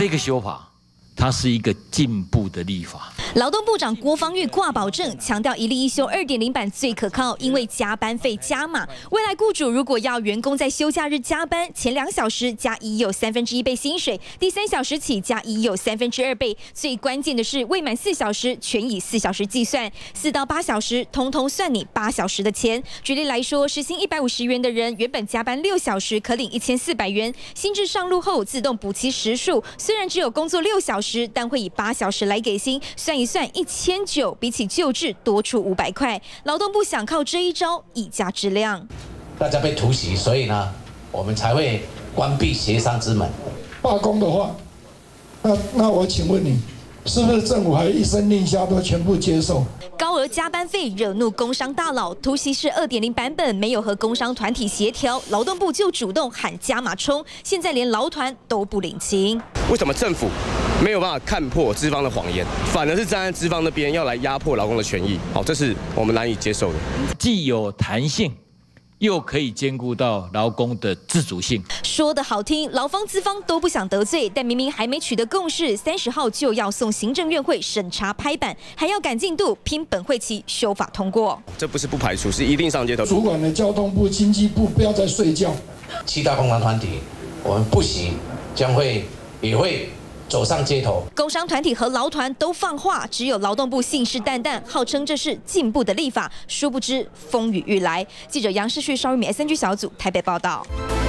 这个修法，它是一个进步的立法。 劳动部长郭方玉挂保证，强调一例一休2.0版最可靠，因为加班费加码。未来雇主如果要员工在休假日加班，前2小时加已有1/3倍薪水，第3小时起加已有2/3倍。最关键的是，未满4小时全以4小时计算，4到8小时通通算你8小时的钱。举例来说，时薪150元的人，原本加班6小时可领1400元，新制上路后自动补齐时数，虽然只有工作6小时，但会以8小时来给薪，算一算1900，比起旧制多出500块。劳动部想靠这一招以价质量。 大家被突袭，所以呢，我们才会关闭协商之门。 罢工的话，那我请问你，是不是政府还一声令下都全部接受？ 高额加班费惹怒工商大佬，突袭式2.0版本没有和工商团体协调，劳动部就主动喊加码冲，现在连劳团都不领情。 为什么政府没有办法看破资方的谎言，反而是站在资方那边要来压迫劳工的权益？好，这是我们难以接受的。 既有弹性，又可以兼顾到劳工的自主性。 说得好听，劳方资方都不想得罪，但明明还没取得共识，30号就要送行政院会审查拍板，还要赶进度，拼本会期修法通过。 这不是不排除，是一定上街头。 主管的交通部、经济部不要再睡觉。 7大工商团体，我们不惜也会走上街头。 工商团体和劳团都放话，只有劳动部信誓旦旦，号称这是进步的立法，殊不知风雨欲来。记者杨世旭、邵玉敏 SNG 小组台北报道。